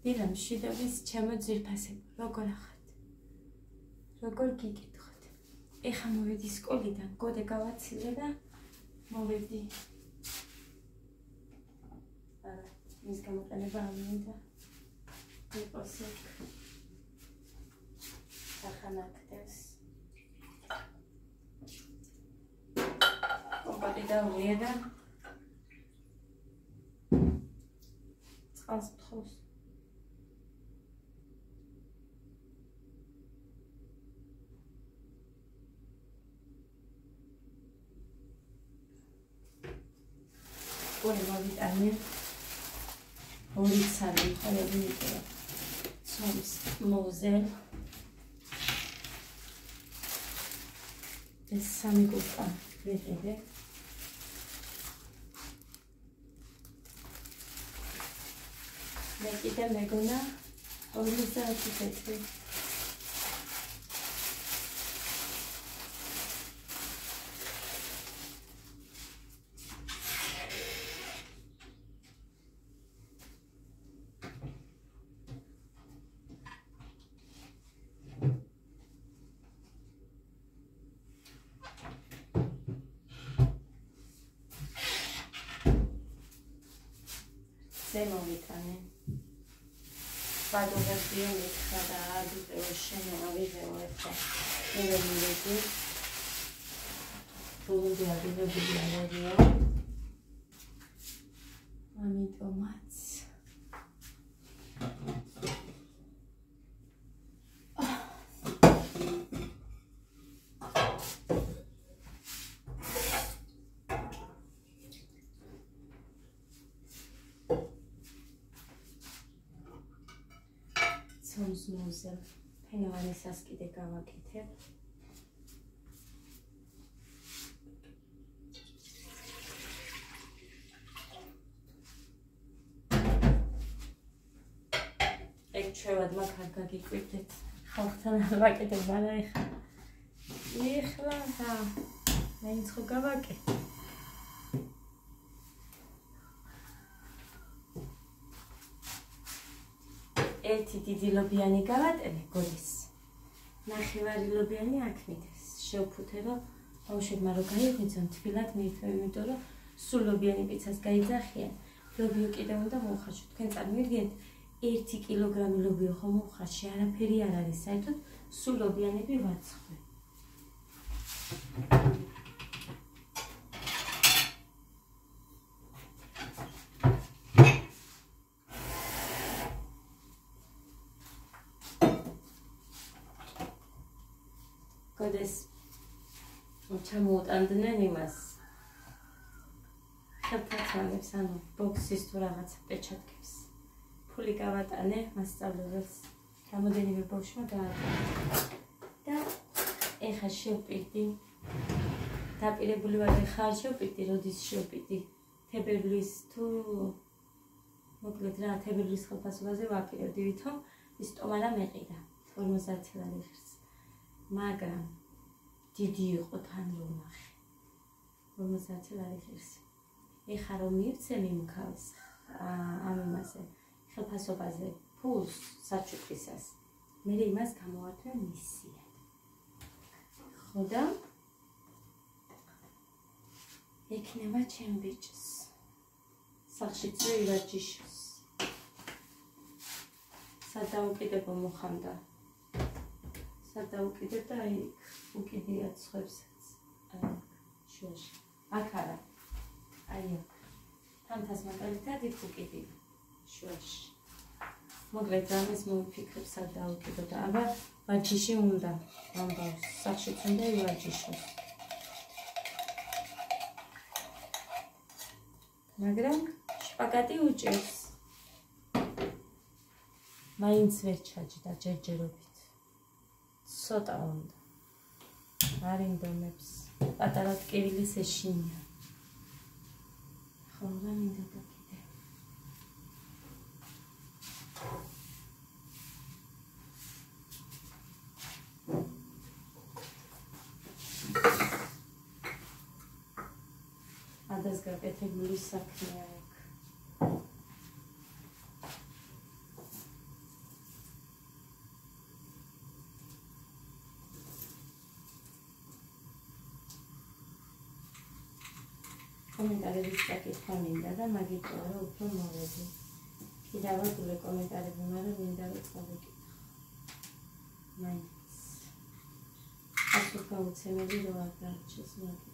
დილა მშვიდობის ჩემო ძვირფასებო, როგორ ახართ? როგორ გიგითხოთ? ეხა მოვედი სკოლიდან, გოდე გავაცილე და მოვედი. არა, მის გამოყენება არ მინდა. იყოს იქ. სახანაკდეს. კომპოტი დავუღია და წყალს ფთხოვს. სკოლი მოვიტანე. ორი ცალი ხარები მიყვა. ცომს მოვზელ. ეს სამი კუპა ვიყიდე. მე კიდე მეგონა 50 წელი. მოვიტანე. ბადოღებია მითხრა და აგიტეო შენო ავიღეო ეხლა. მე მივედი. ბოლომდე აგებებული არაა. ამიტომაც. ცომს მოვზელ. ფენოვანისას კიდე გავაკეთებ. ეგ ჩვევად მაგ არ გაგიკვირდეთ. ხალხთან არ ვაკეთებ, მაგრამ ეხლა და მაინც ხო გავაკეთე. ერთი დიდი ლობიანი გავატენე გოლის. ნახევარი ლობიანი აქ მიდეს. შევფუთე რომ ბავშვებმა რო გაიღვიძონ თბილად მიირთმევ, იმიტომ რომ სულ ლობიანი პიცას გაიძახიან. ლობიო კიდევ უნდა მოვხარშო. თქვენ წარმოვიდგინეთ 1 კილოგრამი ლობიო ხომ მოვხარში, არაფერი არ არის საერთოდ, სულ ლობიანები ვაცხვე. გოდეს ჩამოუტანდნენ იმას ხელთათვალებს, ანუ ბოქსის თუ რაღაცა პეჩატკებს. ფული გავატანე მასწავლებელს, რამოდენიმე ბავშვმა გაატანა და ეხა შევპირდი. დაპირებული ვარ, ეხა არ შევპირდი, როდის შევპირდი. თებერვლის თუ მოკლედ რა, თებერვლის ხელფასობაზე ვაპირებდი, ვითომ ის ტომარა მეყიდა 50 ლარი ღირს. მაგრამ დიდი იყო თან რომ ნახე 50 ლარი ღირსი. ეხა რომ მივცე მიმქავს ამ იმაზე ხელფასობაზე ფულს საჩუქრისას, მე იმას გამოვართვე მისიად. ხო და ეკნება ჩემ ბიჭს სახლშიც რო ივარჯიშოს. სადაუკიდებო მოხამდა. სადაუკიდებ და აი უკიდია ცხებსაც. აი შუაში. აქ არა. აი აქ. თამთას მაგალითად იქ უკიდია. შუაში. მოკლედ ამას მოვიფიქრებ სადაუკიდო და აბა ვაჯიში უნდა. ამბავს სახლშიც უნდა ივარჯიშოს. მაგრამ შპაგატი უჭერს. მაინც ვერ ჩაჯდა ჯერჯერობით. ცოტა უნდა. არ ინდომებს. პატარა ტკივილის ეშინია. ხო, რა მინდა და კიდე. ადას გაკეთებული საქმეა ეგ. კომენტარების წაკითხვა მინდა და მაგითაა რომ უფრო მოვედი. კიდევადული კომენტარები, მაგრამ მინდა რომ წავიკითხო. მაინც. ასე გაუცემელი რომ არ დარჩეს მაგით.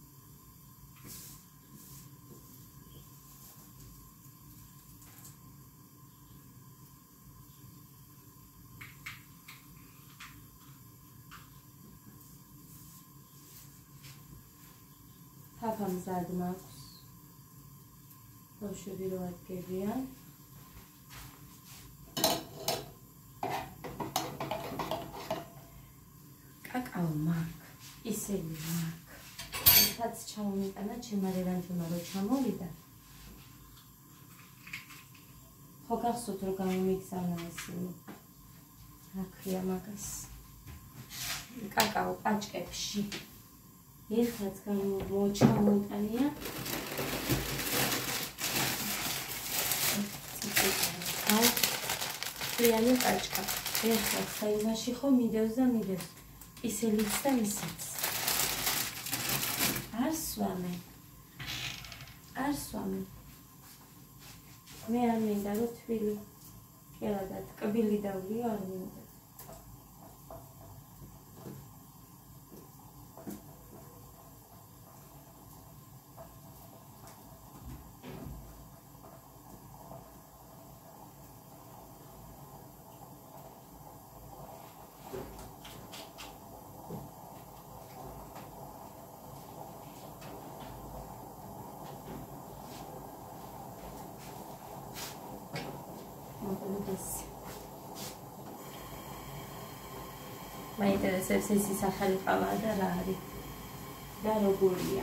Papa mzad maქვს. Bavშვები რო ადგებიან. კაკაო მაქვს, ისევ მაქვს. ერთად ჩამომიტანა ჩემმა რევანჯმა რო ჩამოვიდა. ხო გახსოვთ რომ გამომიგზავნა ისინი. რა ქვია მაგას? კაკაო პაჭკებში. ერთად ჩამოიტანია. ფრიანი პაჭკა. ერთად საიმაში ხო მიდევს და მიდევს. ისელიც და ისიც. არ სვამე. მე არ მინდა რომ თბილი. კერადად კბილი დავლიო არ მინდა. მაინტერესებს ისი სახელი ყავა და რა არის და როგორია.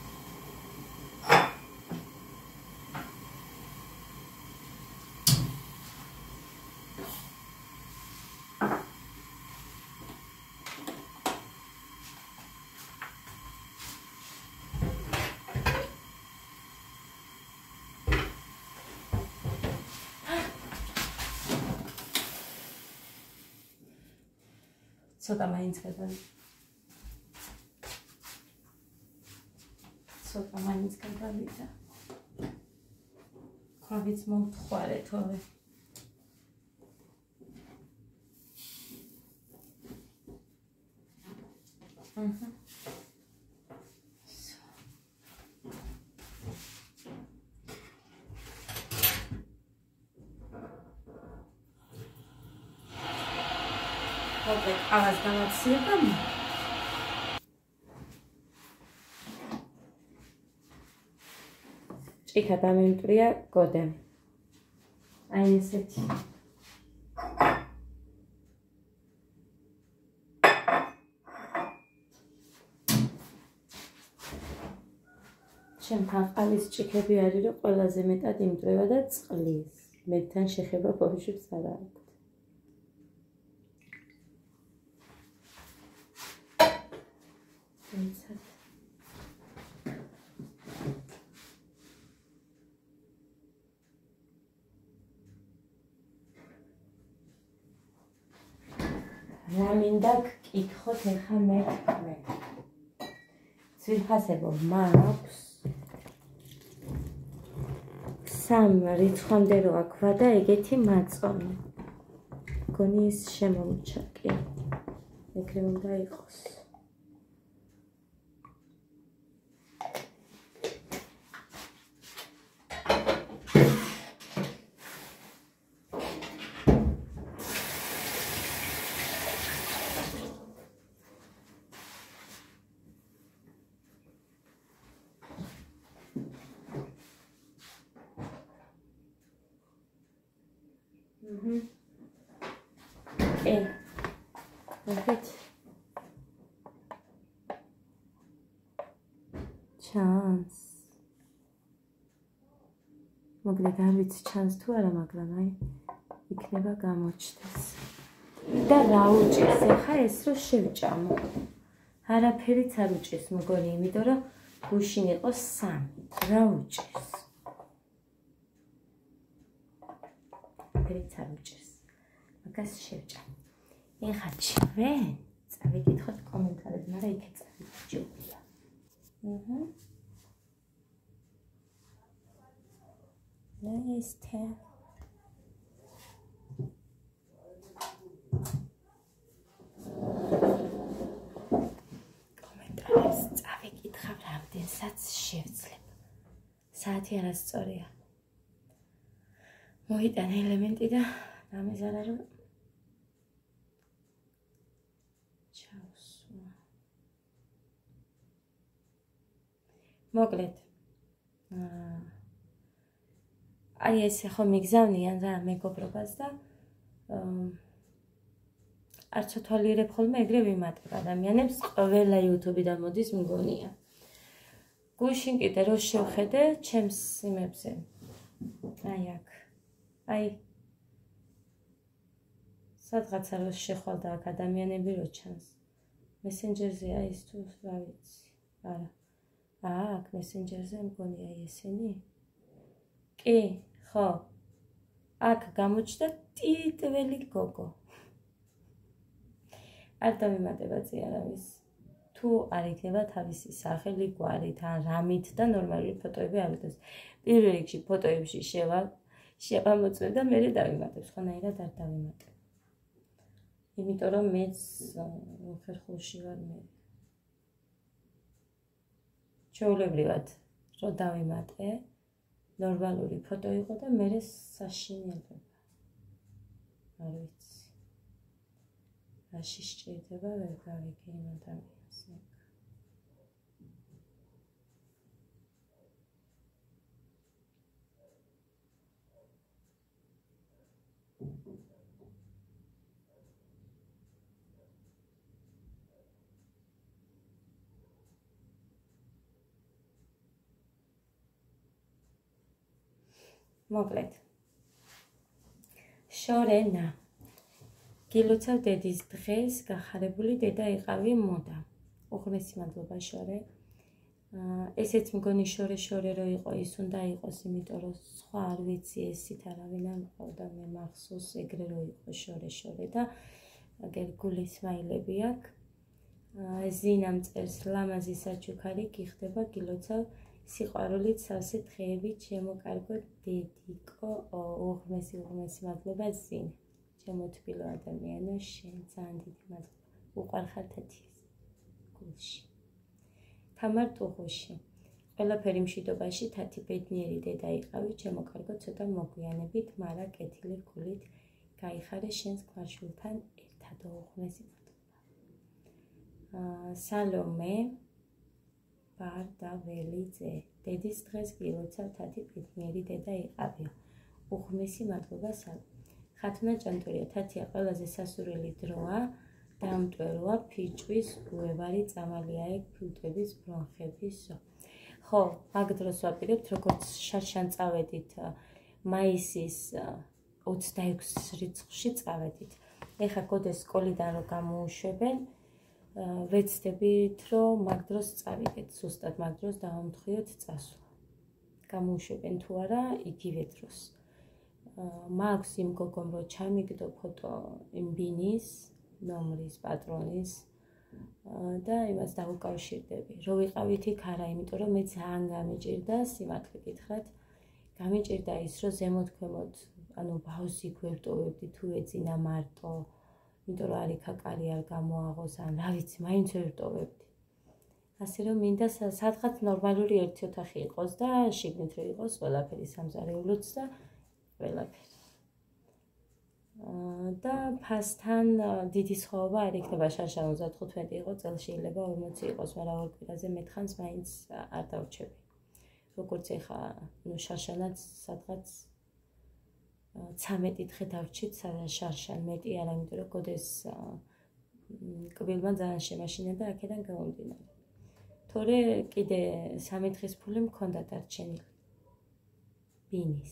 ცოტა მაინც გადავიდა. ქვაბიც მომთხვარე თორე. Avaz გამაცილდა. ჭიქა დამემტრია გოდემ. აი ესეთი. ჩემთან ყავის ჭიქები არის რომ ყველაზე მეტად იმტრევა და წყლის. მეთან შეხება ბავშვებს არ აქვს. რა მინდა გკითხოთ ახლა მე. ძვირფასებო მაქვს. 3 რიცხვამდე რო აქვთ და ეგეთი მაწონი. გონი ის შემომჩა კი. ეგრე უნდა იყოს. ჩანს. მოკლედ არ ვიცი ჩანს თუ არა, მაგრამ აი იქნება გამოჩნდეს. და რა უჭირს ახლა ეს რო შევჭამო. არაფერიც არ უჭირს მგონი, იმიტომ რომ გუშინ იყო 3. რა უჭირს? არაფერიც არ უჭირს. მაგას შევჭამ. ეხლა ჩვენ წავიკითხოთ კომენტარები, მაგრამ იქ წავიჯობია. ნაესთა კომენტარებს წავიკითხავ რამდენსაც შევძლებ საათი არასწორია მოიტანა ელემენტი და დამეზარა რომ ჩავსვა მოკლედ აი ესე ხო მიგზავნიან რა მეგობრობას და არც თვალიერებ ხოლმე ეგრე ვიმატებ ადამიანებს ყველა YouTube-დან მოდის მგონია გუშინ კიდე რო შევხედე ჩემს იმებზე აი აქ აი სადღაცა რო შეხვალდა აქ ადამიანები რო ჩანს მესენჯერზე აი ის თუ რა ვიცი არა აქ მესენჯერზე მგონია ესენი კი ხო აქ გამოჩნდა ტიტველი გოგო არ დავიმატება წიარავის თუ არ იქნება თავისი სახელი გვარით ან რამით და ნორმალური ფოტოები არ იყოს პირველ რიგში ფოტოებში შევამოწმებ და მე დავიმატებ სხვანაირად არ დავიმატებ იმიტომ რომ მეც ხერხულში ვარ მე ჩვეულებრივად რომ დავიმატე ნორმალური ფოტო იყო და მე საშინელება არ ვიცი რაში სჭირდება ვერ გავიგე იმ ადამიანს მოკლედ შორენა გილოცავ დედის დღეს გახარებული დედა იყავი მოდა უღმესი მადლობა შორე ესეც მგონი შორე რო იყო ის უნდა იყოს იმიტომ რომ სხვა არ ვიცი ესით არავინ არ მყავდა მე მახსოვს ეგრე რო იყო შორე და აგერ გულის მაილები აქვს ზინამ წერს ლამაზი საჩუქარი გიხდება გილოცავ სიყვარულით სავსე დღეები ჩემო კარგო დედიკო უღმესი მადლობა ზინ შემოთბილო ადამიანო შენ ძალიან დიდი მადლობა უყვარხარ თათიას გულში თამარ ტუღუში ყველაფერი მშვიდობაში თათი ბედნიერი დედა იყავი ჩემო კარგო ცოტა მოგვიანებით მარა კეთილი გულით გაიხარე შენს გვაშულთან ერთად უღმესი მადლობა სალომე ბარდაველიძე დედის დღეს გილოცავ თათი ბედნიერი დედა იყავი უღმესი მადლობა სალომე ხათუნა ჭანტურია თათია ყველაზე სასურველი დროა დამტვეროა ფიჭვის უევარი წამალია ეგ ფილტვების ბრონხების ხო მაგ დროს ვაპირებთ როგორც შარშან წავედით მაისის 26 რიცხვში წავედით ეხა გოდეს სკოლიდან რო გამოუშვებენ ვეცდებით რომ მაგ დროს წავიდეთ ზუსტად მაგ დროს დავამთხვიოთ წასვლა გამოუშვებენ თუ არა იგივე დროს მაქვს იმ გოგომ რო ჩამიგდო ფოტო იმ ბინის ნომრის პატრონის და იმას დავუკავშირდები რო ვიყავით იქ არა იმიტომ რომ მე ძალიან გამიჭირდა სიმართლე გითხრათ გამიჭირდა ის რომ ზემოთ ქვემოთ ანუ ბავშვი გვერდოვებდი თუ ეძინა მარტო იმიტომ რომ არიქა კარი არ გამოაღოს ან რა ვიცი მაინც ვერტოვებდი ასე რომ მინდა სადღაც ნორმალური ერთი ოთახი იყოს და შიგნით რო იყოს ყველაფერი სამზარეულოც და ყველაფერი და ფასთან დიდი სხვაობა არ იქნება შარშან 35 იყო წელს შეიძლება 40 იყოს მაგრამ ორ კვირაზე მეთხანს მაინც არ დავჩები როგორც ეხა შარშანაც სადღაც 13 დღე დავჩით შარშან მეტი არა იმიტომ რომ გოდეს კბილმა ძალიან შემაშინა და აქედან გამომდინარე თორე კიდე 3 დღის ფული მქონდა დარჩენილი ბინის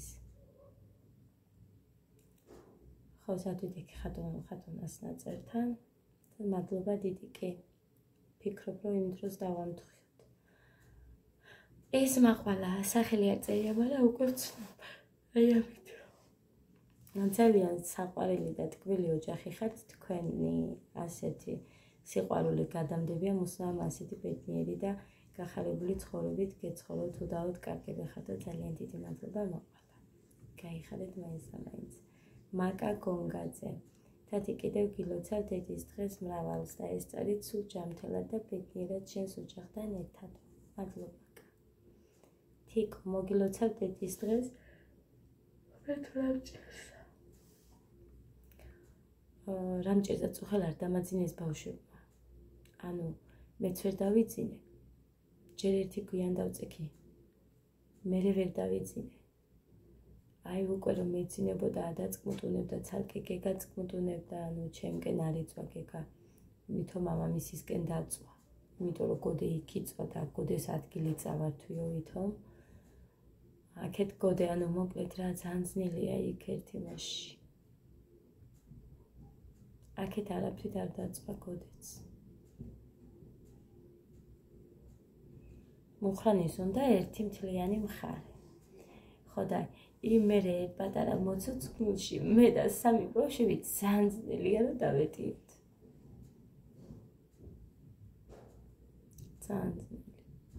ხო სადვიდი ხატუნას ნაწერთან მადლობა დიდი კი ფიქრობ რომ იმ დროს დავამთხვიოთ ეს მაყვალა სახელი არ წერია მაგრამ უკვე ვცნობ აი ამით ძალიან საყვარელი და ტკბილი ოჯახი ხართ თქვენი ასეთი სიყვარული გადამდებია მუსლიმ ასეთი ბედნიერი და გახარებული ცხოვრებით გეცხოვოთ უდავოდ კარგები ხართ და ძალიან დიდი მადლობა მაყვალა გაიხადეთ მაინც და მაინც. მაკა გონგაძე. თათი კიდევ გილოცავ დედის დღეს მრავალს და ეს წერით სულ ჯანმრთელად და ბედნიერად შენს ოჯახთან ერთად. მადლობა. თიკო, მოგილოცავ დედის დღეს. რამჭერდა წუხელ არ დამაძინეს ბავშვებმა. ანუ მეც ვერ დავიძინე. ჯერ ერთი გვიან დავწექი. მერე ვერ დავიძინე. აი უკვე რომ მეძინებოდა ადაწკმუტუნებდა ცალკე გეგაწკმუტუნებდა, ანუ ჩემკენ არ იწვა გეგა. იმიტომ მამამისისკენ დაწვა. იმიტომ რომ გოდე იქ იწვა და გოდეს ადგილი წავართვიო ვითომ. აქეთ გოდე, ანუ მოკლედ რა ძალიან ძნელია იქ ერთი მასში. აქეთ არაფრით არ დაწვა გოდეც. მუხრანის უნდა ერთი მთლიანი მხარე. ხო და იმერე პატარა მოცუცკნილში მე და სამი ბავშვი ძალიან ძნელია რომ დავეტიოთ. ძალიან ძნელი.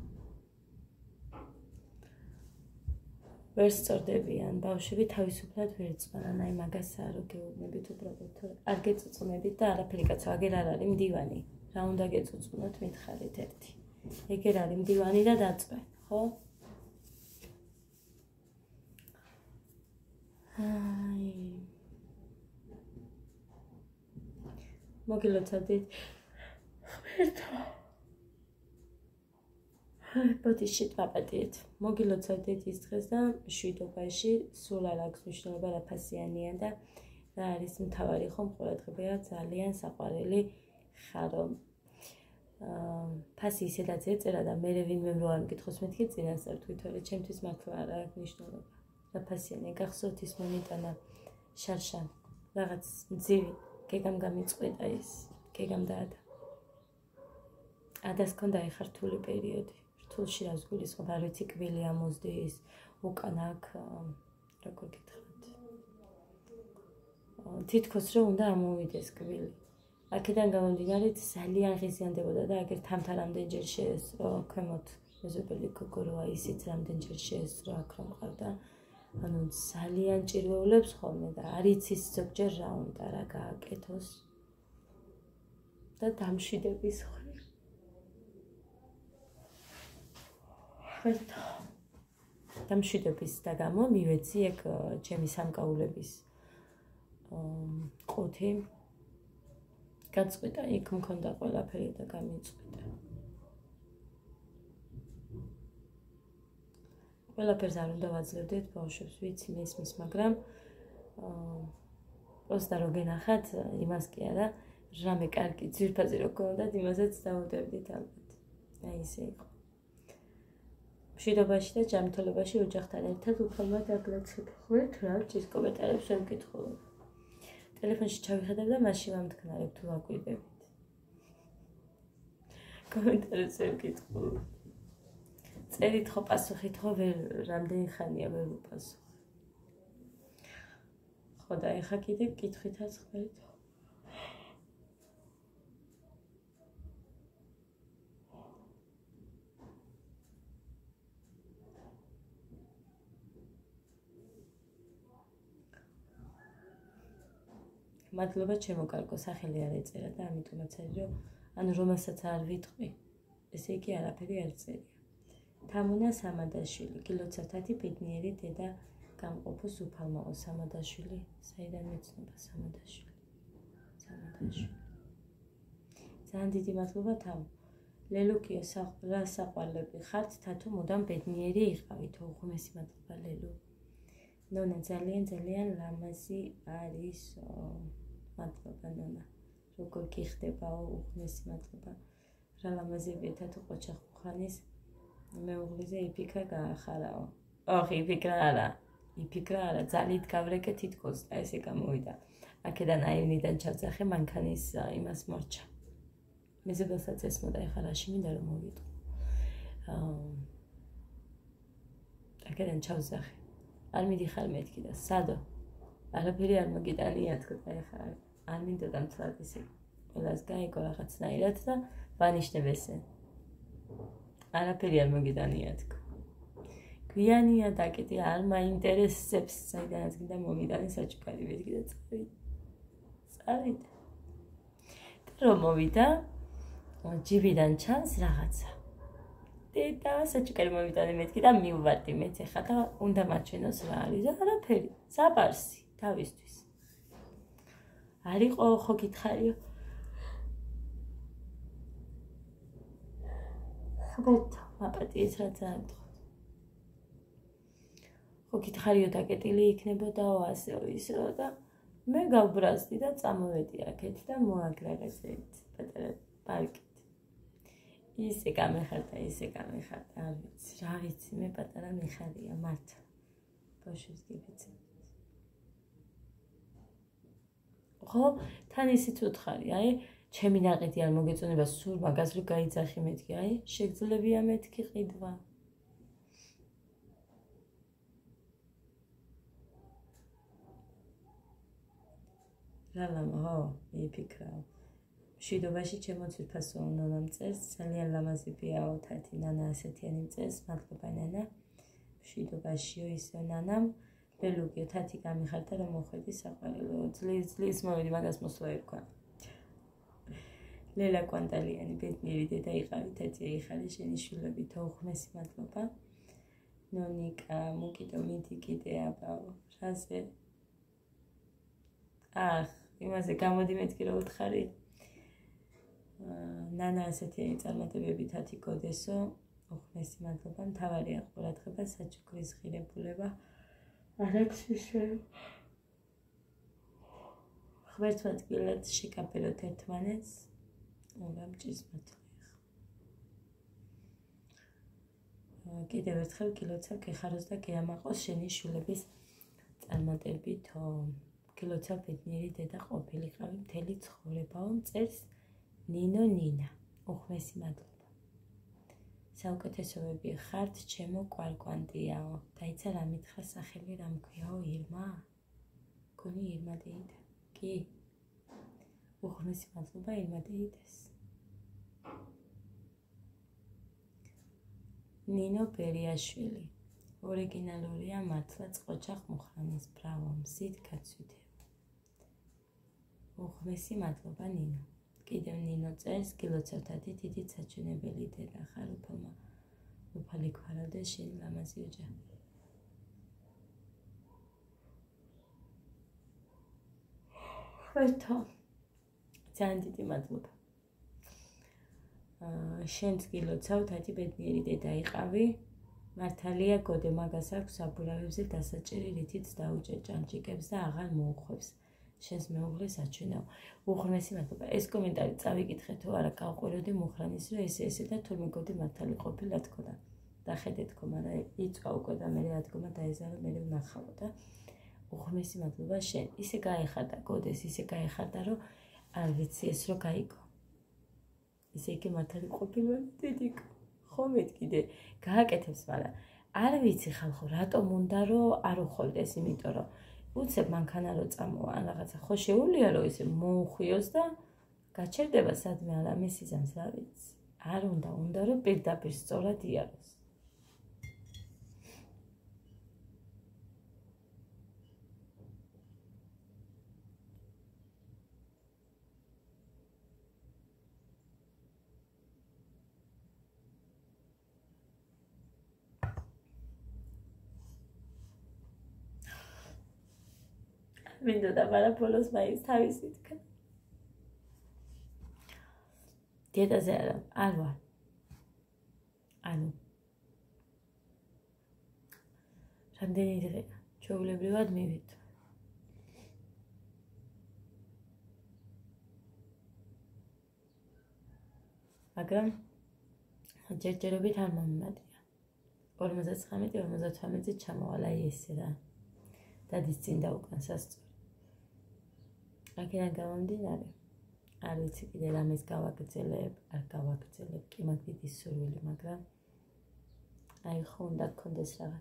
ვერ სწორდებიან ბავშვები თავისუფლად ვერ წვანან, აი მაგასაა რომ გეუბნებით უბრალოდ არ გეწუწუნებით და არაფერი კაცო აგერ არ არის მდივანი. რა უნდა გეწუწუნოთ მითხარით ერთი. ეგერ არის მდივანი და დაწვენ, ხო? აი. მოგილოცავდით. ღმერთო. ბოდიში დაპატიეთ. მოგილოცავდით ის დღეს და მშვიდობაში სულ არ აქვს მნიშვნელობა რა ფასიანია და რა არის მთავარი ხომ ყურადღებია ძალიან საყვარელი ხარო. ფასი ისედაც ეწერა და მე ვინმე რო არ მკითხოს მეთქი წინასწარ თვითონ ჩემთვის მართლა არ აქვს მნიშვნელობა. რა ფასიანი გახსოვთ ის მომიტანა შარშან რაღაც მძივი გეგამ გამიწყვეტა ის გეგამ დაადა. ადას ქონდა ეხა რთული პერიოდი. რთულში რას გულისხმობ, არ ვიცი კვილი ამოსდის, უკან აქ როგორ გითხრათ. თითქოს რომ უნდა ამოვიდეს კვილი. აქედან გამომდინარე ძალიან ღიზიანდებოდა და აგერ თამთა რამდენჯერ შეესწრო, ქვემოთ მეზობელი გოგოროა ისიც რამდენჯერ შეესწრო აქ რომ ყავდა. ანუ ძალიან ჭირვეულებს ხოლმე და არ იცის ზოგჯერ რა უნდა რა გააკეთოს და დამშვიდების ხოლმე. დამშვიდების და გამო მივეცი ეგ ჩემი სამკაულების ყუთი გაწყვეტა, იქ მქონდა ყველაფერი და გამიწყვეტა. ყველაფერს არ უნდა ვაძლევდეთ ბავშვებს, ვიცი მესმის, მაგრამ პროსტა რო გენახათ, იმას კი არა, რამე კარგი ძვირფასი რო გქონდათ, იმასაც დავუდებდით ალბათ. აი ესე იყო. მშვიდობაში და ჯანმრთელობაში ოჯახთან ერთად უფალმა დაგლაცებ. ხვით რა ჭის კომენტარებს ვერ მკითხულობ. ტელეფონში ჩავიხედებ და მასში ვამტკნარებ თუ აკვირდებით. კომენტარებს ვერ მკითხულობ. წერით ხო პასუხით ხო ვერ რამდენი ხანია ვერ ვუპასუხ. ხო და ეხა კიდე კითხვითაც ხმარით. მადლობა ჩემო კარგო, სახელი არ ეწერა და ამიტომაც არის რომ ანუ რომელსაც არ ვიტყვი, ესე იგი არაფერი არ წერია. თამუნა სამადაშვილი, გილოცავ თათი ბედნიერი დედა გამყოფოს უფალმაო სამადაშვილი, საიდან მეცნობა სამადაშვილი. ძალიან დიდი მადლობა თამ. ლელუკიო რა საყვარლები ხართ, თათო მუდამ ბედნიერი იყავით, უღმესი მადლობა ლელუ. ნონა ძალიან ლამაზი არის. მადლობა ნონა. როგორ გიხდებაო, უღმესი მადლობა. რა ლამაზებია თათო ყოჩახუხანის მეუღლიზე იფიქრა გაახარაო. ოღ იფიქრა არა. ძალით გავრეკე თითქოს და ესე გამოვიდა. აქედან აივნიდან ჩავძახე მანქანის იმას მორჩა. მეზობელსაც ესმოდა ეხლა რაში მინდა რომ მოვიდო. აქედან ჩავძახე. არ მიდიხარ მეთქი და სადო. არაფერი არ მოგიტანია თქვა ეხლა არ მინდა დამცლად ისე. ყველას გაიგო რაღაცნაირად და ვანიშნებ ესე. არაფერი არ მოგიტანია თქვა. გვიანია დაკეტი, არ მაინტერესებს, საიდანაც გინდა მომიტანი საჩუქარი მეთქი და წავიდა. რომ მოვიდა, ჯიბიდან ჩანს რაღაცა. და საჩუქარი მომიტანე მეთქი და მივვარდი მეც ეხა და უნდა მაჩვენოს რა არის და არაფერი, საბარსი თავისთვის. არ იყო ხო გითხარიო? ხბეთ მაპატიეს რა ძალიან თხოვთ. ხო გითხარიო დაკეტილი იქნებოდაო ასეო ისეო და მე გავბრაზდი და წამოვედი აქეთ და მოაგრაღეს ერთ პატარა პარკით. ისე გამეხარდა, არ ვიცი, რა ვიცი, მე პატარა მიხარია, მართა. ბავშვის გიფიცე. ხო, თან ისიც უთხარი, აი, ჩემი ნაყიდი არ მოგეწონება სულ მაგას რო გაიძახი მეთქი, აი, შეგძლებია მეთქი ყიდვა. რალამა, ხო, მიფიქრაო. მშვიდობაში ჩემო ძვირფასო ნანამ წერს, ძალიან ლამაზი ბიაო თათი ნანა ასეთიანი წერს, მადლობა ნანა. მშვიდობაშიო ისე ნანამ, ბელუგიო თათი გამიხარდა რომ მოხვედი საყვარელო, ძლივს მოვედი მაგას მოსვლა ერქვა. ლელა კვანტალიანი ბედნიერი დედა იყავი თათი ეხარი შენი შვილები თოხმესი მადლობა. ნონიკა მუკიდო მიდი კიდე აბაო, რაზე? იმაზე გამოდი მეთქი რა უთხარი. ნანა ასეთიანი წარმატებები თათი გოდესო, უხმესი მადლობა, მთავარია ყურადღება, საჩუქრის ღირებულება. არაქსისეო. ხვერტმატკილად შეკაპეროთ ერთმანეთს. უნდა მჭის მათლიხ. კიდევ ერთხელ გილოცავ გეხაროს და გეამაყოს შენი შვილების წარმატებითო. გილოცავ ბედნიერი დედა ყოფილიყავი მთელი ცხოვრებაო, წერს ნინო ნინა. უხმესი მადლობა. საუკეთესოები ხართ, ჩემო კვარკვანტიაო. დაიცა რა მითხრა სახელი რა მქვიაო, ირმა? გონი ირმა დეიდა? კი? უხმესი მადლობა ირმა დეიდეს. ნინო ბერიაშვილი. ორიგინალურია მართლაც ყოჩახ მუხრანის ბრავო, მზით გაცვიდე. უხმესი მადლობა ნინო. კიდევ ნინო წერს, გილოცავ თათი დიდით საჩვენებელი დედა ხარ უფალი გვარავდა შენი ლამაზი ოჯახი. ხვერთო, ძალიან დიდი მადლობა. შენც გილოცავ თათი ბედნიერი დედა იყავი. მართალია გოდე მაგას აქვს საბურავებზე დასაჭერი რითიც დაუჭე ჭანჭიკებს და აღარ მოუხვევს. შენს მეუღლეს აჩვენავ. უღრმესი მადლობა. ეს კომენტარი წავიკითხე თუ არა გავყვიროდი მუხრანის რომ ესე და თურმე გოდი მართალი ყოფილა თქო და დახედე თქო, მაგრამ იწვა უკვე და მე ადგომა დაეზარა მე ვნახავო და უღრმესი მადლობა შენ. ისე გაეხარდა გოდეს, ისე გაეხარდა რომ არ ვიცი ეს რო გაიგო. ისე იგი მართალი ყოფილა დედიკო. ხო მეთქიდე გააკეთებს, მაგრამ არ ვიცი ხალხო რატომ უნდა რომ არ უხოლდეს, იმიტომ რომ უცებ მანქანა რო წამოვა ან რაღაცა ხო შეუულია რომ ისე მოუხვიოს და გაჩერდება სადმე არა მისიზამს რა ვიცი. არ უნდა რომ პირდაპირ სწორად იაროს. მინდოდა მაგრამ ბოლოს მაინც თავისი თქვა. დედაზე არ ვარ. ანუ რამდენი დღეა ჩვეულებრივად მივიდო. მაგრამ ჯერჯერობით არ მომიმატია. 59-58-ზე ჩამოვალა ესე რა. დადის წინ და უკან სასწორი. აქედან გამომდინარე, არ ვიცი კიდე რამეს გავაგრძელებ, არ გავაგრძელებ, კი მაგ დიდი სურვილი, მაგრამ აი ხო უნდა გქონდეს რაღაც.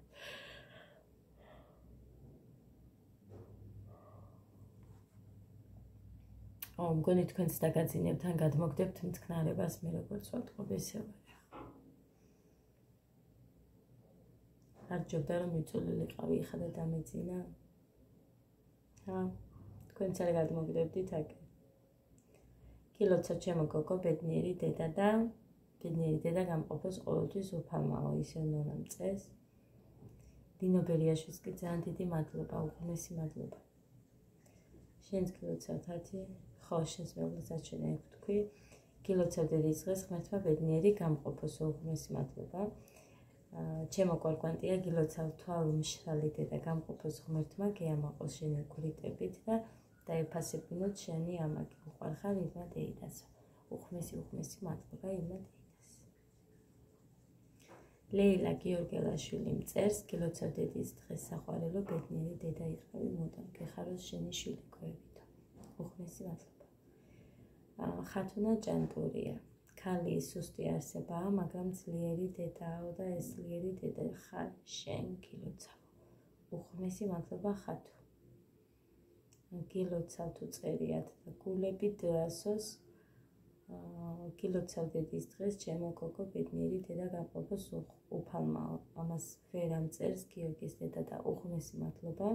მგონი თქვენც დაგაძინებთ ან გადმოგდებთ მტკნარებას მე როგორც ვატყობ ესე ვარ. არჯობდა რომ მიწულილიყავი ხადა დამეძინა? ჰა, თქვენ წელი გადმოგდებდით აქ. გილოცა ჩემო გოგო ბედნიერი დედა და ბედნიერი დედა გამყოფოს ყოველთვის უფალმაო ისე ნონამ წეს. დინო ბერიაშვილს კი ძალიან დიდი მადლობა, უღრმესი მადლობა. შენს გილოცავ თათი, ხო შენს მეუღლესაც შენ ეგ ვთქვი. გილოცავ დედის დღეს ღმერთმა ბედნიერი გამყოფოს, უღრმესი მადლობა. ჩემო კვარკვანტია გილოცავ თვალ მშრალი დედა გამყოფოს ღმერთმა, გეამაყოს შენი გვრიტებით და დაეფასებინოთ შენი ამაგი. უყვარხარ ირმა დეიდასო. უღრმესი მადლობა ირმა დეიდას. ლეილა გიორგელაშვილი მწერს, გილოცავ დედის დღეს საყვარელო ბედნიერი დედა იყავი მოდამ, გეხაროს შენი შვილიკოებითო. უღრმესი მადლობა. ხათუნა ჭანტურია. ქალი სუსტი არსებაა, მაგრამ ძლიერი დედაო და ეს ძლიერი დედა ხარ შენ გილოცავ. უღრმესი მადლობა ხათუ. გილოცავ თუ წერიათ და გულები დაასოს. გილოცავ დედის დღეს ჩემო გოგო ბედნიერი დედა გამყოფოს უფალმაო. ამას ვერ ამწერს გიორგის დედა და უღრმესი მადლობა.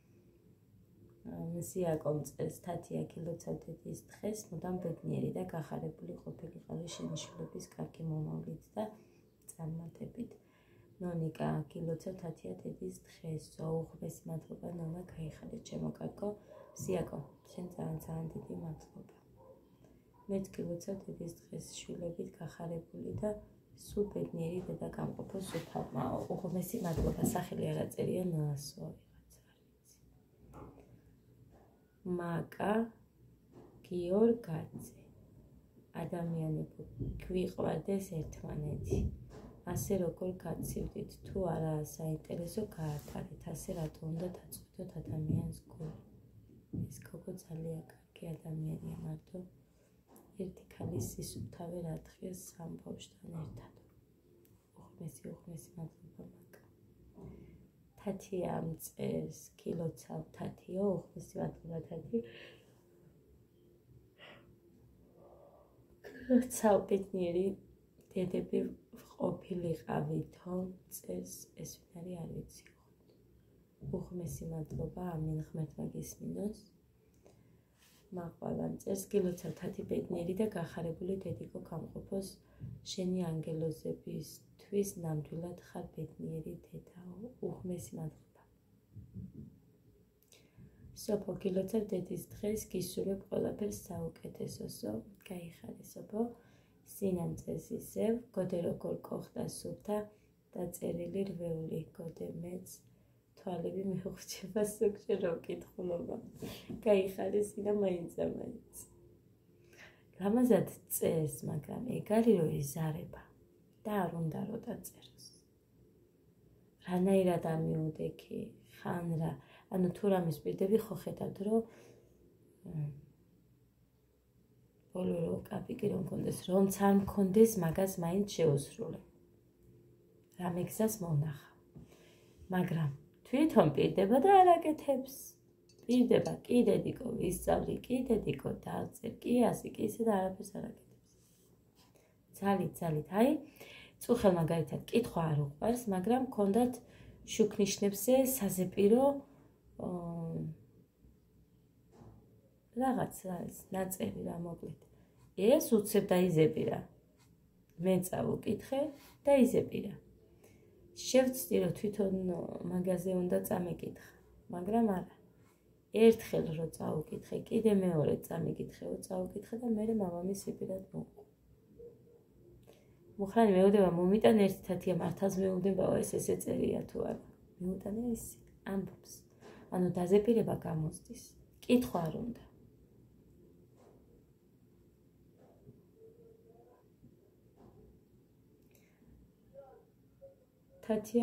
სიაკო მწერს თათია გილოცავ დედის დღეს მუდამ ბედნიერი და გახარებული ყოფილიყავი შენი შვილების კარგი მომავლით და წარმატებით. ნონიკა გილოცავ თათია დედის დღეს უღრმესი მადლობა ნონა გაიხადე ჩემო კარგო. სიაკო შენ ძალიან დიდი მადლობა. მეც გილოცავ დედის დღეს შვილებით გახარებული და სულ ბედნიერი დედა გამყოფოს უფალმაო. უღრმესი მადლობა. სახელი არ აწერია ნაასო ვიღაცა არ ვიცი. მაკა გიორგაძე. ადამიანებო გვიყვარდეს ერთმანეთი. ასე როგორ გაცივდით, თუ არაა საინტერესო გაატარეთ, ასე რატო უნდა დაწყვიტოთ ადამიანს გული. ეს გოგო ძალიან კარგი ადამიანია, მარტო ერთი ქალის სისუფთავე რა დღეს სამ ბავშვთან ერთად. უღრმესი მადლობა მაკა. თათია მწერს, გილოცავ თათიო, უღრმესი მადლობა თათი. გილოცავ ბედნიერი დედები ყოფილიყავითო, წერს ეს ვინ არის არ ვიცი. უღრმესი მადლობა, ამინ ღმერთმა გისმინოს. მაყვალა მწერს, გილოცავ თათი ბედნიერი და გახარებული დედიკო გამყოფოს შენი ანგელოზებისთვის ნამდვილად ხარ ბედნიერი დედაო. უღრმესი მადლობა. სოფო გილოცავ დედის დღეს გისურვებ ყველაფერს საუკეთესოსო. გაიხარე სოფო. სინამ წერს ისევ, გოდე როგორ კოხდა სუფთა დაწერილი რვეული, გოდე მეც თვალები მეუღჩება სუქში რო ვკითხულობა. გაიხარე სინა მაინც. ლამაზად წერს, მაგრამ ეგ არის რომ ეზარება და არ უნდა რომ დაწეროს. რანაირად ამიუდექი, ხან რა, ანუ თუ რამის პირდები ხო ხედავთ რომ ბოლო რო კაპიკი რომ მქონდეს, რომც არ მქონდეს, მაგას მაინც შეუსრულე. რამე გზას მონახა. მაგრამ თვითონ პირდება და არ აკეთებს. პირდება, კი დედიკო, ვისწავლი, კი დედიკო, დავწერ, კი ასე, კი ისე და არაფერს არ აკეთებს. ძალით, აი, წუხელ მაგალითად კითხვა არ უყვარს, მაგრამ ქონდათ შუქნიშნებზე საზეპირო რაღაც ნაწერი რა მოკლედ. ეს უცებ დაიზებირა. მე წავუკითხე და იზებირა. შევცდი რომ თვითონ მაგაზე უნდა წამეკითხა, მაგრამ არა. ერთხელ რო წავუკითხე, კიდე მეორე წამეკითხე, წავუკითხე და მე მამამისი პირად მოვყო. მუხრანი მეუდება მომიტან ერთი თათია მართალს მეუდებაო ეს ესე წერია თუ არა. მეუტანა ის ამბობს. ანუ დაზეპირება გამოსდის. კითხვა არ უნდა. თათია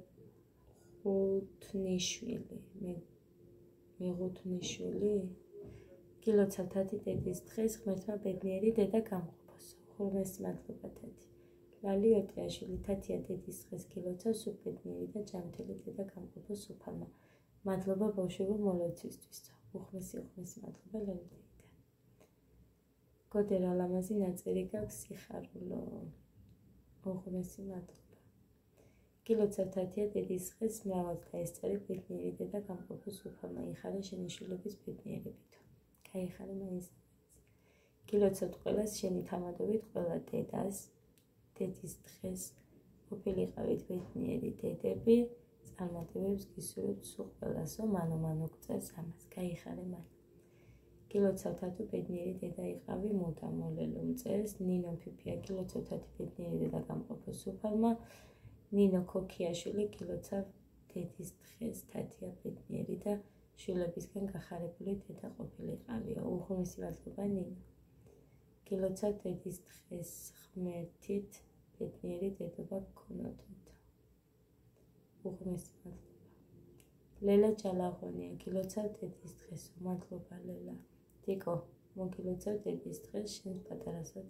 მეღუთნიშვილი გილოცავ თათი დედის დღეს ღმერთმა ბედნიერი დედა გამყოფოს. უღრმესი მადლობა თათი. ლალი ოტიაშვილი თათია დედის დღეს გილოცავ სულ ბედნიერი და ჯანმრთელი დედა გამყოფოს უფალმა. მადლობა ბავშვებო მოლოცვისთვის. უღრმესი მადლობა ლალი დედა. გოდე რა ლამაზი ნაწერი გაქვს სიხარულო. უღრმესი მადლობა. გილოცავთათია დედის დღეს მრავალ დაესწარი ბედნიერი დედა გამყოფოს უფალმა იხარე შენი შვილების ბედნიერებითო. გაიხარე მაინც. გილოცავთ ყველას შენი თამადობით ყველა დედას დედის დღეს ყოფილიყავით ბედნიერი დედები წარმატებებს გისურვებთ სულ ყველასო მანო გწევს ამას. გაიხარე მან. გილოცავთათო ბედნიერი დედა იყავი მუდამ მოლელო მწერს ნინო ფიფია გილოცავთათი ბედნიერი დედა გამყოფოს უფალმა ნინო ქოქიაშვილი გილოცავ დედის დღეს თათია ბედნიერი და შვილებისგან გახარებული დედა ყოფილიყავიო. უღრმესი მადლობა ნინო. გილოცავ დედის დღეს ღმერთით ბედნიერი დედობა გქონოდეთ. უღრმესი მადლობა. ლელა ჯალაღონია გილოცავ დედის დღეს. მადლობა ლელა. დიკო მოგილოცავ დედის დღეს შენ პატარასაც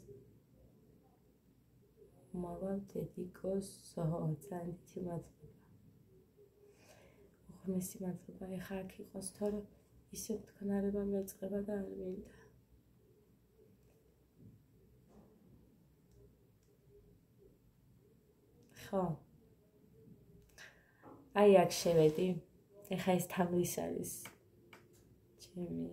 მავალ დედიკოს ძალიან დიდი მადლობა. უღრმესი მადლობა. ეხა აქ იყოს თორე ისე მტკნარება მეწყება და არ მინდა. ხო. აი აქ შევედი. ეხა ეს თამრის არის. ჩემი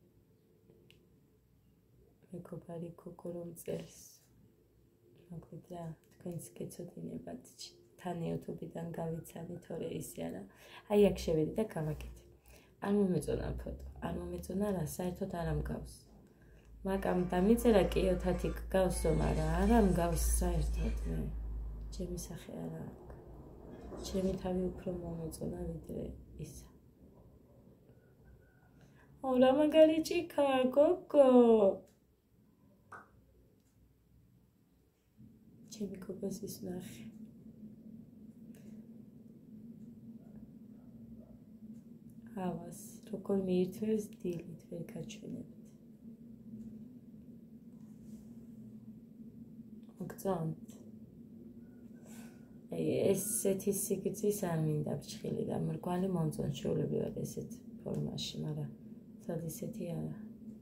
მეგობარი გოგო რომ წერს. მოკლედ რა, თქვენს გეცოდინებათ თან YouTube-დან გავიცანი, თორე ისე არა. აი აქ შევედი და გავაკეთე. არ მომეწონა ფოტო, არ მომეწონა რა, საერთოდ არ ამგავს. მაკამ დამიწერა კიო თათი გგავსო, მაგრამ არ ამგავს საერთოდ მე. ჩემი სახე არა აქვს. ჩემი თავი უფრო მომეწონა ვიდრე ისა. რა მაგარი ჭიქა, გოგო. ჩემი გოგოს ის ნახე. ავას, როგორ მიირთმევს დილით, ვერ გაჩვენებთ. მოგწონთ. ესეთი სიგრძის არ მინდა ფრჩხილი და მრგვალი მომწონს ჩვეულებრივად ესეთ ფორმაში, მაგრამ თად ისეთი არა.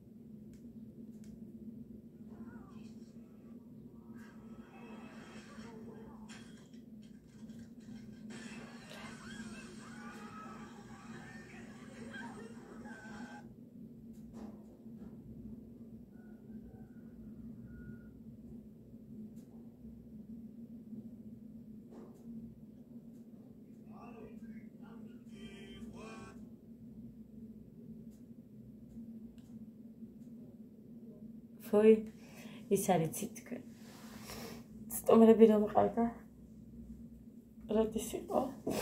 ხოი ის არის თქვენ სტომრები რომ ყავდა როდის იყო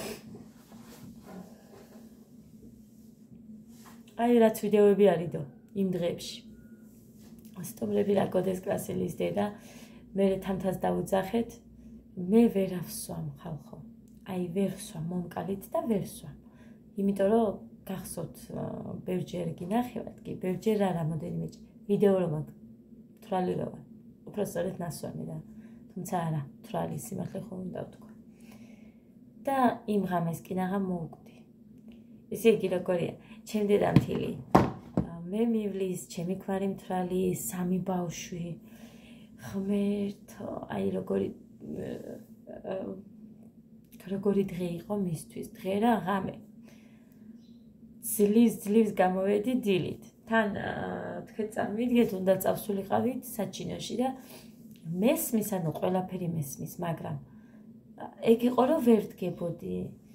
აი რაც ვიდეოები არისო იმ დღეებში სტომრები რა გოდეს კლასელის დედა მე თამთას დავუძახეთ მე ვერ ავსვამ ხალხო აი ვერ ვსვამ მომკალით და ვერ ვსვამ იმიტომ რომ გახსოვთ ბევრჯერ გინახევათ კი ბევრჯერ რა რამოდენიმე ვიდეო რომ თვრალი რა ვარ უბრალოდ ნასვამი რა თუმცა არა თვრალი სიმართლე ხომ უნდა ვთქვა და იმ ღამეს კი ნაღამ მოვკვდი ესე იგი როგორია ჩემ დედამთილი მე მივლის ჩემი ქმარი მთვრალი სამი ბავშვი ღმერთო აი როგორი დღე იყო მისთვის დღე რა ღამე ძლივს გამოვედი დილით თან თქვენ წარმოვიდგეთ უნდა წავსულიყავით საჩინოში და მესმის ანუ ყველაფერი მესმის მაგრამ ეგ იყო რომ ვერ ვდგებოდი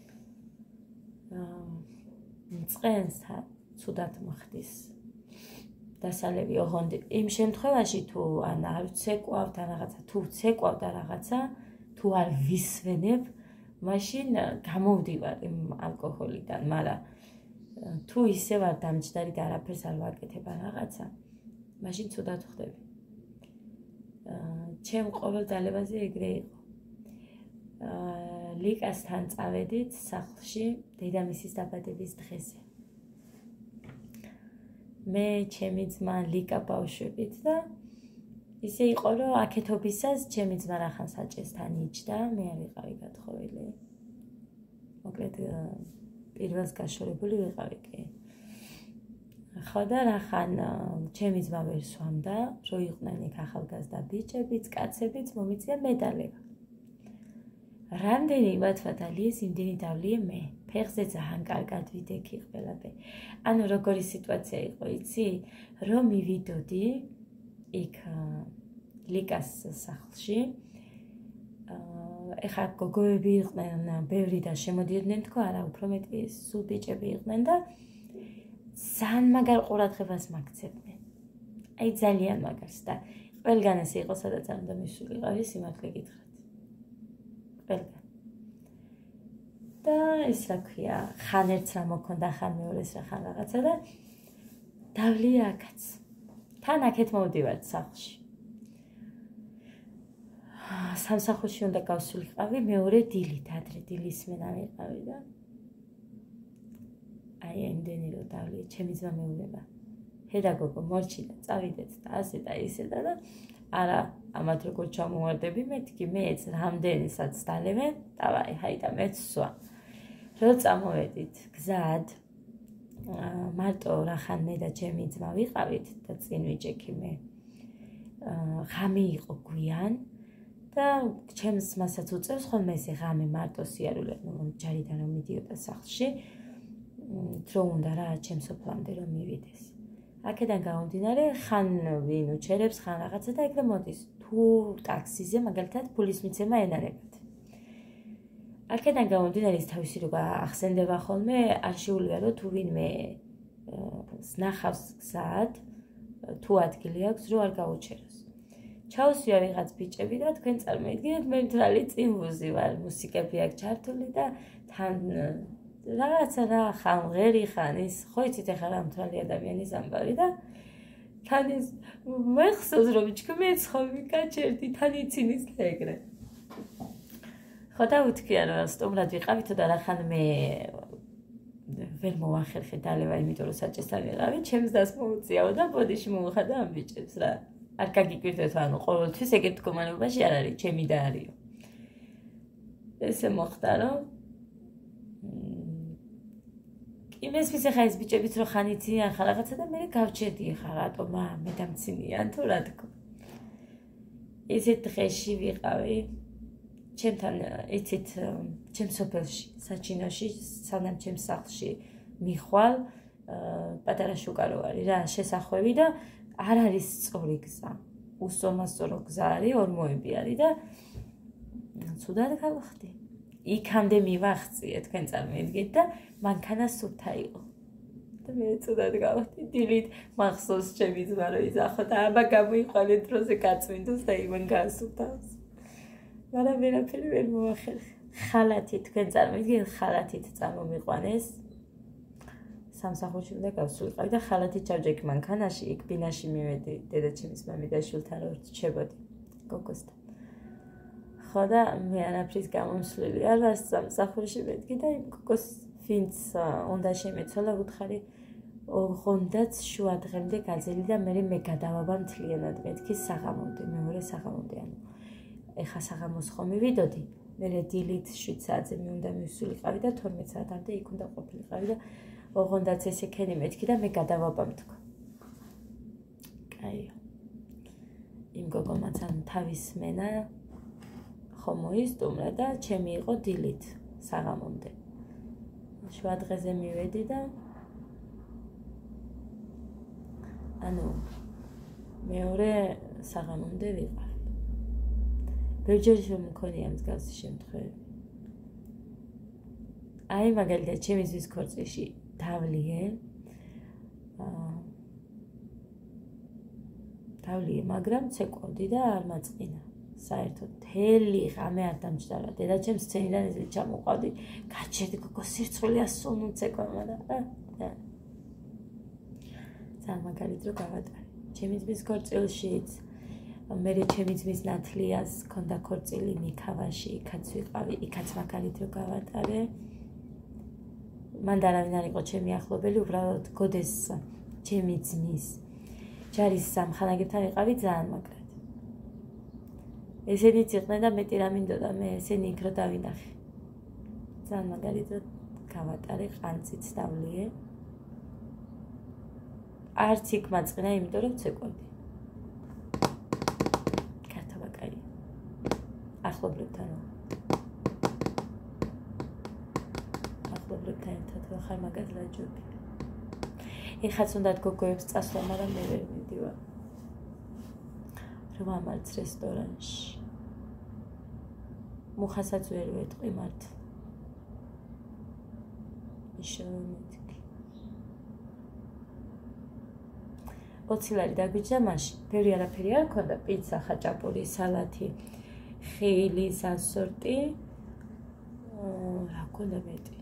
მწყენს ცუდად მოხდის დასალევი ოღონდ იმ შემთხვევაში თუ ან არ ვცეკვავთ ან რაღაცა თუ ვცეკვავ და რაღაცა თუ არ ვისვენებ მაშინ გამოვდივარ იმ ალკოჰოლიდან მაგრამ თუ ისე ვარ დამჯდარი და არაფერს არ ვაკეთებ რაღაცა მაშინ ცუდად ხდები ჩემ ყოველ დალებაზე ეგრე იყო ლიკასთან წავედით სახლში დედამისის დაბადების დღეზე მე ჩემი ძმა ლიკა ბავშვებით და ისე იყო რომ აკეთობისას ჩემი ძმა რახან საჭესთან იჯდა მე არ ვიყავი გათხოვილი მოკლედ პირველს გაშორებული ვიყავი კი ხო და რახან ჩემი ძმა ვერ სვამდა რო იყვნენ იქ ახალგაზრდა ბიჭებიც კაცებიც მომიწია მედალება რამდენი იმათვა დალიეს, იმდენი დავლიე მე. ფეხზე ძალიან კარგად ვიდექი ყველაფერი. ანუ როგორი სიტუაცია იყო, იცი? რომ მივიდოდი იქ ლიკას სახლში. ეხლა გოგოები იყვნენ, ბევრი და შემოდიოდნენ თქო, არა, უფრო მეტი სულ ბიჭები იყვნენ და ძალიან მაგარ ყურადღებას მაგცებდნენ. აი ძალიან მაგარს და ყველგან ესე იყო, სადაც არ უნდა მისულიყავი, სიმართლე გითხრათ. ყველგან. და ის რა ქვია, ხან ერთს რა მოქონდა, ხან მეორეს რა, ხან რაღაცა და დავლია აქაც. თან აქეთ მოვდივართ სახლში. სამსახურში უნდა გავსულიყავი, მეორე დილით, ადრე დილის მენა ვიყავი და აი იმდენი რომ დავლია, ჩემი ძმა მეუბნება. პედაგოგო მორჩილა, წავიდეთ და ასე და ისე და არა, ამათ როგორ ჩამოვარდები, მეთქი მეც რამდენისაც დალევენ, დავაი, ჰაიდა მეც სვა. რო წამოვედით გზად, მარტო რახან მე და ჩემი ძმა ვიყავით და წინ ვიჭექი მე. ღამე იყო გვიან და ჩემს მასაც უწევს ხოლმე ესე ღამე მარტო სიარულე, ჯარიდან რომ მიდიოდა სახლში, დრო უნდა რა ჩემს სოფლამდე რომ მივიდეს. აქედან გამომდინარე, ხან ვინ უჩერებს, ხან რაღაცა და ეგრე მოდის. თუ ტაქსიზე მაგალითად ფულის მიცემა ენარებათ. აქედან გამომდინარე ის თავისი რო ახსენდება ხოლმე, არ შეუძლია რომ თუ ვინმე ნახავს გზად, თუ ადგილი აქვს, რო არ გაუჩეროს. ჩაუსვია ვიღაც ბიჭები და თქვენ წარმოიდგინეთ, მე მთლიანი წინ ვუზი ვარ, მუსიკები აქვს ჩართული და თან რაღაცა რა ხან ღერი ხან ის ხო იცით ახლა რა მთლიანი ადამიანის ამბავი და თან ის მეხსოვს რომ ჩქმეც ხოლმე გაჩერდი თან იცინის ეგრე ხო და უთქია რომ სტუმრად ვიყავითო და რახან მე ვერ მოვახერხე დალევა იმიტომ რომ საჭესთან ვიყავი ჩემს დას მოუწიაო და ბოდიში მოვხადა ამ ბიჭებს რა არ გაგიკვირდეთ ანუ ყოველთვის ეგეთ მდგომარეობაში არ არის ჩემი და არისო ესე მოხდა რომ იმეს ვიცი ხა ეს ბიჭებიც რო ხანიციან ხა რაღაცა და მე გავჩერდი ხა რატომ მე დამცინიან თუ რა თქო ისეთ დღეში ვიყავი ჩემთან იცით ჩემ სოფელში საჩინოში სანამ ჩემ სახლში მიხვალ პატარა შუკარო არის რა შესახვევი და არ არის სწორი გზა უსწორმასწორო გზა არის ორმოები არის და ცუდად გავხდი იქამდე მივახციე თქვენ წარმოიდგინეთ და მანქანა სუფთა იყო და მე ცუდად გავხდი დილით მახსოვს ჩემი ძმა რომ იზახო და აბა გამოიყვანე დროზე გაწმინდოს და იმან გასუფთავს მაგრამ ვერაფერი ვერ მოახერხე ხალათი თქვენ წარმოიდგინეთ ხალათით წარმომიყვანეს სამსახურში უნდა გავსულიყავი და ხალათით ჩავჯექი მანქანაში იქ ბინაში მივედი დედაჩემის მამიდაშვილთან რომ რჩებოდი გოგოსთან ხო და მე არაფრის გამომსვლელი არ ვარ სამსახურში მეთქი და იმ გოგოს ვინც უნდა შემეცვალა უთხარი ოღონდაც შუა დღემდე გაძელი და მე გადავაბა მთლიანად მეთქი საღამომდე მეორე საღამომდე ანუ ეხა საღამოს ხომ მივიდოდი მე დილით 7 საათზე მე უნდა მივსულიყავი და 12 საათამდე იქ უნდა ყოფილიყავი და ოღონდაც ესე ქენი მეთქი და მე გადავაბა მთქო კაიო იმ გოგომაც ან თავის მენა ხომ მოისტუმრა და ჩემი იყო დილით საღამომდე შუა დღეზე მივედი და ანუ მეორე საღამომდე ვიყავ ბევრჯერ შემქონია მსგავსი შემთხვევები აი მაგალითად ჩემი ზის ქორწილში დავლიე მაგრამ ცეკვავდი და არ მაწყინა საერთოდ თელი ღამე არ დამჯდარა დედაჩემს სცენიდან ესე ჩამოყვავდი გაჩერდი გოგო სირცხვილია სულ უცეკვამა და ძალიან მაგალითად რო გავატარე ჩემი ძმის ქორწილშიც მე ჩემი ძმის ნათლიას ქონდა ქორწილი მიქავაში იქაც ვიყავი იქაც მაგალითად რო გავატარე მან და არავინ არ იყო ჩემი ახლობელი უბრალოდ გოდეს ჩემი ძმის ჯარის სამხანაგებთან ვიყავი ძალიან მაგრად ესენიც იყვნენ და მეტი რა მინდოდა მე ესენი იქ რო დავინახე ძალიან მაგალითად გავატარე ყანწიც დავლიე არც იქ მაწყინა იმიტომ რომ ცეკვავდი კარტობა კაი ახლობლებთან მამასთან ერთად რო ხარ მაგად ლაჯობი. ეხაც უნდა გოგოებს წასვლა, მაგრამ მე ვერ მიდივარ. რომ ამარც რესტორანში. მუხასაც ვერ ვეთყვი მართლა. ისევ 20 ლარი დაგვიჯდა მაშინ. ბევრი არაფერი არ ქონდა, პიცა, ხაჭაპური, სალათი, ხილი, სასორტი. რა ქონდა მეტი?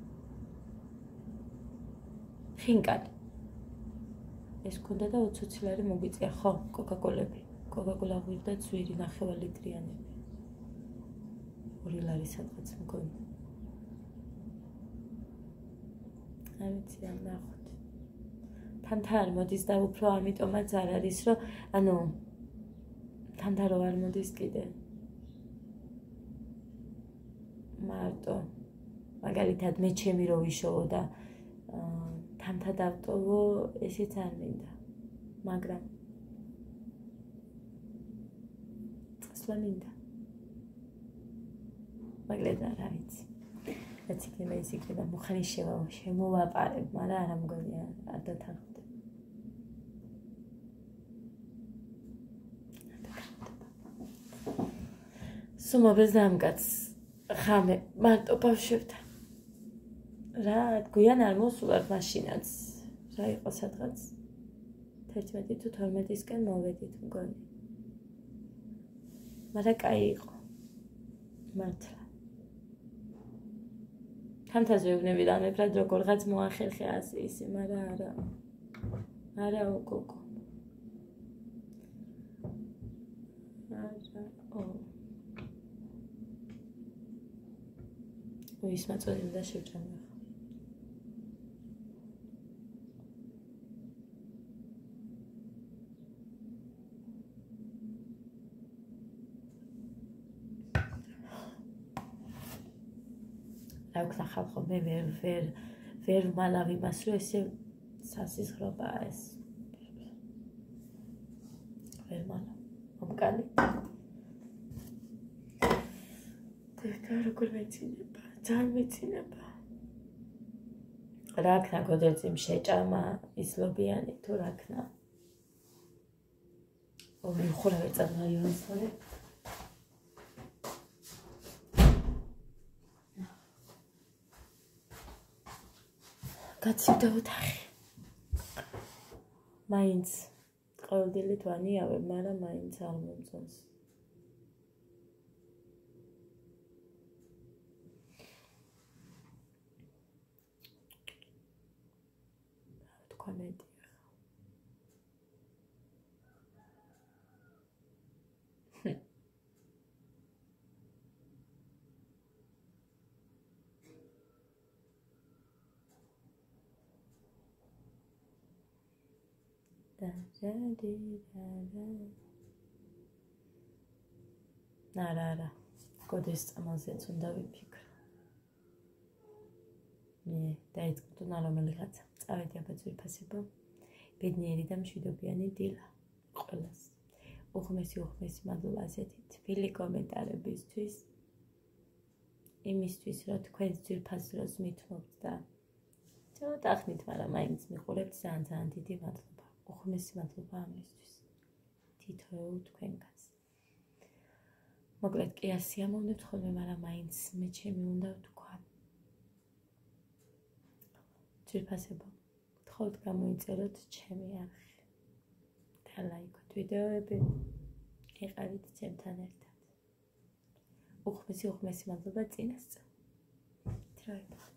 ხინკალი. ეს ქონდა და 20 ლარი მოგვიწია, ხო, კოკაკოლები. კოკაკოლა გვირდა ძვირი 9 ლიტრიანები. 2 ლარი სადღაც მგონი. არ ვიცი რა ნახოთ. თამთა არ მოდის და უფრო ამიტომაც არ არის, რომ ანუ თამთა რო არ მოდის კიდე. მარტო მაგალითად მე ჩემი რო ვიშოვო და თამთა დავტოვო, ესეც არ მინდა. მაგრამ წასვლა მინდა. მაგრამ რა ვიცი. რაც იქნება ის იქნება, მოხანიშევა შემოვაპარებ, მაგრამ არ მგონია არ დათანხმდება. სუმობეს დამკაც ხამე მარტო ბავშვებთან. რა გვიან არ მოსულარ მაშინაც. რა იყო სადღაც 11 თუ 12-ისკენ მოვედით მგონი. მაგრამ კაი იყო. მართლა. თამთაზე ვვნები და მეფრად როგორღაც მოახერხე ასე ისე, მაგრამ არა. არა გოგო. ის მაწოდები და შევჭამე. რა ვქნა ხალხო, მე ვერ მალავ იმას, რომ ესე სასიზღრობაა ეს. ვერ მალავ. მომკალი. და როგორ მეცინება, ძალიან მეცინება. რა ქნა გოდერძიმ შეჭამა ისლობიანი თუ რა ქნა. ორი ხურა ვერ წავა იონსოლე. გაცივდა ოთახი. მაინც ყოველდღიურად ვანიავებ, მაგრამ მაინც არ მომწონს. კომენტი. არა, გოდეს წამალზეც უნდა ვიფიქრ. მე დაიწყო რომელიღაცა. წავედი აბა ძვირფასება. ბედნიერი და მშვიდობიანი დილა ყველას. უღმესი მადლობა ასეთი თბილი კომენტარებისთვის. იმისთვის, რომ თქვენს ძვირფას დროს მithმობთ და ცოტა ხნით, მაგრამ მაინც მიყურებთ, ძალიან დიდი მადლობა. უღმესი მადლობა ამისთვის. თითოეულ თქვენგანს. მოკლედ კი ასიამოვნებთ ხოლმე, მაგრამ მაინც მე ჩემი უნდა ვთქვა. ძვირფასება. გთხოვთ გამოიწეროთ ჩემი არხი. და ლაიქოთ ვიდეოები. იყავით ჩემთან ერთად. უღმესი მადლობა წინასწარ. დროებით.